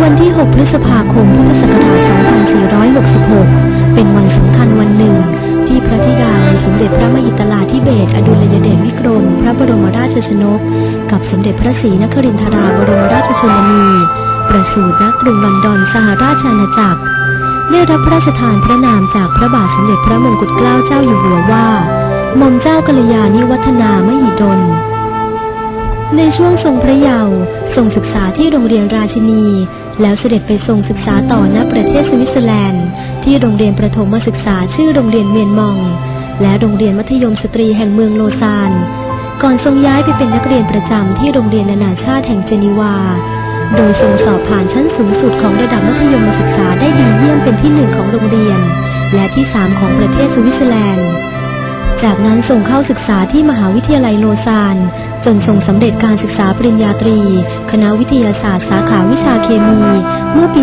วันที่ 6 พฤษภาคม พุทธศักราช 2466 เป็นวันสำคัญวันหนึ่งที่พระธิดาในสมเด็จพระมหิดลาธิเบศรอดุลยเดชวิกรมพระบรมราชชนกกับสมเด็จพระศรีนครินทราบรมราชชนนีประสูติณกรุงลอนดอนสหราชอาณาจักรได้รับพระราชทานพระนามจากพระบาทสมเด็จพระมงกุฎเกล้าเจ้าอยู่หัวว่าหม่อมเจ้ากัลยาณิวัฒนามหิดลในช่วงทรงพระเยาว์ทรงศึกษาที่โรงเรียนราชินีแล้วเสด็จไปทรงศึกษาต่อณประเทศสวิตเซอร์แลนด์ที่โรงเรียนประถมศึกษาชื่อโรงเรียนเมียนมองและโรงเรียนมัธยมสตรีแห่งเมืองโลซานก่อนทรงย้ายไปเป็นนักเรียนประจำที่โรงเรียนนานาชาติแห่งเจนีวาโดยทรงสอบผ่านชั้นสูงสุดของระดับมัธยมศึกษาได้ดีเยี่ยมเป็นที่1ของโรงเรียนและที่3ของประเทศสวิตเซอร์แลนด์จากนั้นส่งเข้าศึกษาที่มหาวิทยาลัยโลซานจนทรงสำเร็จการศึกษาปริญญาตรีคณะวิทยาศาสตร์สาขาวิชาเคมีเมื่อปี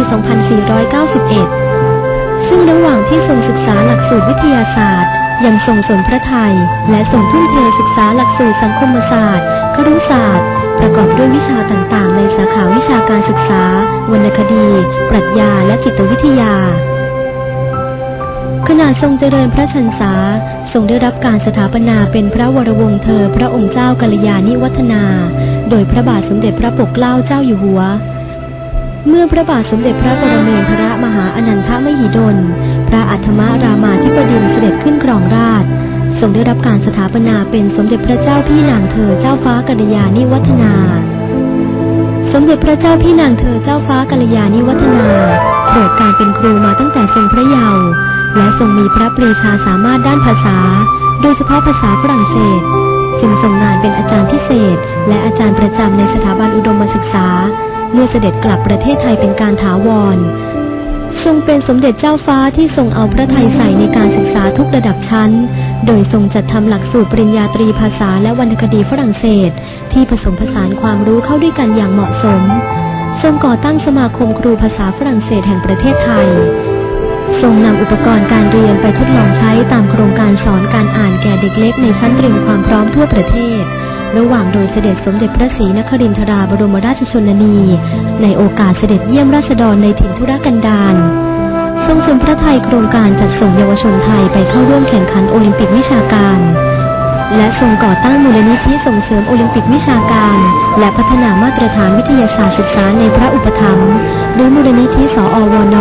2491 ซึ่งระหว่างที่ทรงศึกษาหลักสูตรวิทยาศาสตร์ยังทรงสนพระทัยและทรงทุ่มเทศึกษาหลักสูตรสังคมศาสตร์ครุศาสตร์ประกอบด้วยวิชาต่างๆในสาขาวิชาการศึกษาวรรณคดีปรัชญาและจิตวิทยาขณะทรงเจริญพระชรรษาทรงได้รับการสถาปนาเป็นพระวรวงศ์เธอพระองค์เจ้ากัลยาณิวัฒนาโดยพระบาทสมเด็จพระปกเกล้าเจ้าอยู่หัวเมื่อพระบาทสมเด็จพระปรเมนทรมหาอนันทมหิดลพระอัฏฐมรามาธิบดินทร์เสด็จขึ้นครองราชย์ทรงได้รับการสถาปนาเป็นสมเด็จพระเจ้าพี่นางเธอเจ้าฟ้ากัลยาณิวัฒนาสมเด็จพระเจ้าพี่นางเธอเจ้าฟ้ากัลยาณิวัฒนาโปรดการเป็นครูมาตั้งแต่ทรงพระเยาว์และทรงมีพระปรีชาสามารถด้านภาษาโดยเฉพาะภาษาฝรั่งเศสจึงทรงงานเป็นอาจารย์พิเศษและอาจารย์ประจำในสถาบันอุดมศึกษาเมื่อเสด็จกลับประเทศไทยเป็นการถาวรทรงเป็นสมเด็จเจ้าฟ้าที่ทรงเอาพระทัยใส่ในการศึกษาทุกระดับชั้นโดยทรงจัดทำหลักสูตรปริญญาตรีภาษาและวรรณคดีฝรั่งเศสที่ผสมผสานความรู้เข้าด้วยกันอย่างเหมาะสมทรงก่อตั้งสมาคมครูภาษาฝรั่งเศสแห่งประเทศไทยทรงนำอุปกรณ์การเรียนไปทดลองใช้ตามโครงการสอนการอ่านแก่เด็กเล็กในชั้นเตรียมความพร้อมทั่วประเทศระหว่างโดยเสด็จสมเด็จพระศรีนครินทราบรมราชชนนีในโอกาสเสด็จเยี่ยมราษฎรในถิ่นทุรกันดารทรงสนพระทัยโครงการจัดส่งเยาวชนไทยไปเข้าร่วมแข่งขันโอลิมปิกวิชาการและทรงก่อตั้งมูลนิธิส่งเสริมโอลิมปิกวิชาการและพัฒนามาตรฐานวิทยาศาสตร์ศึกษาในพระอุปถัมภ์หรือมูลนิธิสอวน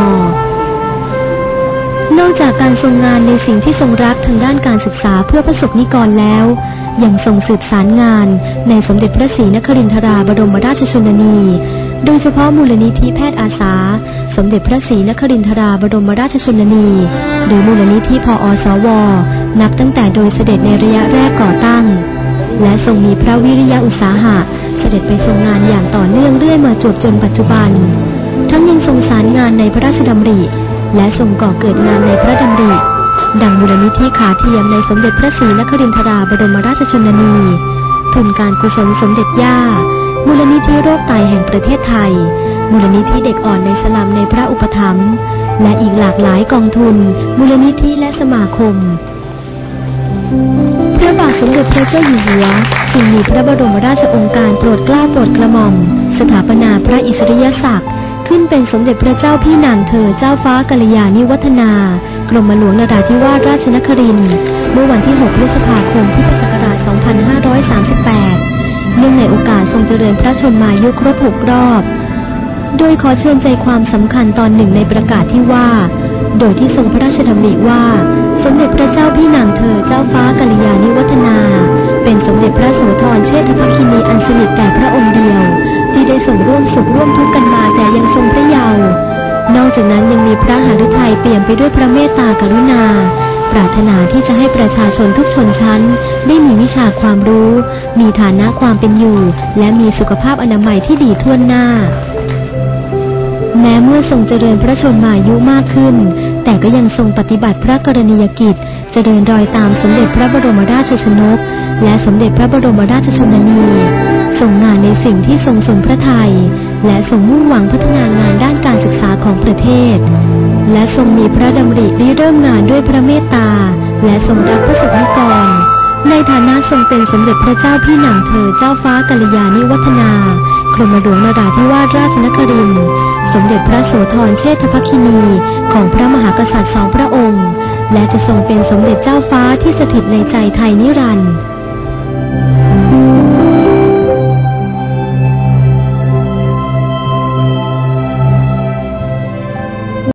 นอกจากการทรงงานในสิ่งที่ทรงรักทางด้านการศึกษาเพื่อประสบนิกรแล้วยังทรงสืบสารงานในสมเด็จพระศรีนครินทราบรมราชชนนีโดยเฉพาะมูลนิธิแพทย์อาสาสมเด็จพระศรีนครินทราบรมราชชนนีหรือมูลนิธิพอสวนับตั้งแต่โดยเสด็จในระยะแรกก่อตั้งและทรงมีพระวิริยะอุตสาหะเสด็จไปทรงงานอย่างต่อเนื่องเรื่อยมาจนปัจจุบันทั้งยังทรงสารงานในพระราชดำริและทรงก่อเกิดงานในพระดำริดังมูลนิธิขาเทียมในสมเด็จพระศรีนครินทราบรมราชชนนีทุนการกุศลสมเด็จย่ามูลนิธิโรคไตแห่งประเทศไทยมูลนิธิเด็กอ่อนในสลัมในพระอุปถัมภ์และอีกหลากหลายกองทุนมูลนิธิและสมาคมพระบาทสมเด็จพระเจ้าอยู่หัวจึงมีพระบรมราชโองการโปรดเกล้าโปรดกระหม่อมสถาปนาพระอิสริยศักดิ์ขึ้นเป็นสมเด็จพระเจ้าพี่นางเธอเจ้าฟ้ากัลยาณิวัฒนากรมหลวงนราธิวาสราชนครินทร์เมื่อวันที่ 6 พฤษภาคม พุทธศักราช 2538 เนื่องในโอกาสทรงเจริญพระชนมายุครบ 6 รอบโดยขอเชิญใจความสำคัญตอนหนึ่งในประกาศที่ว่าโดยที่ทรงพระราชดำริว่าสมเด็จพระเจ้าพี่นางเธอเจ้าฟ้ากัลยาณิวัฒนาเป็นสมเด็จพระโสธรเชษฐภคินีอันสนิทแต่พระองค์เดียวที่ได้ทรงร่วมสุขร่วมทุกข์กันมาแต่ยังทรงพระเยาว์นอกจากนั้นยังมีพระหฤทัยเปี่ยมไปด้วยพระเมตตากรุณาปรารถนาที่จะให้ประชาชนทุกชนชั้นได้มีวิชาความรู้มีฐานะความเป็นอยู่และมีสุขภาพอนามัยที่ดีทั่วหน้าแม้เมื่อทรงเจริญพระชนมายุมากขึ้นแต่ก็ยังทรงปฏิบัติพระกรณียกิจเจริญรอยตามสมเด็จพระบรมราชชนกและสมเด็จพระบรมราชชนนีทรงงานในสิ่งที่ทรงสนพระทัยและทรงมุ่งหวังพัฒนางานด้านการศึกษาของประเทศและทรงมีพระดำริริเริ่มงานด้วยพระเมตตาและทรงรักประสบนิกรในฐานะทรงเป็นสมเด็จพระเจ้าพี่นางเธอเจ้าฟ้ากัลยาณิวัฒนากรมหลวงนราธิวาสราชนครินทร์สมเด็จพระโสธรเชษฐภคินีของพระมหากษัตริย์2 พระองค์และจะทรงเป็นสมเด็จเจ้าฟ้าที่สถิตในใจไทยนิรันดร์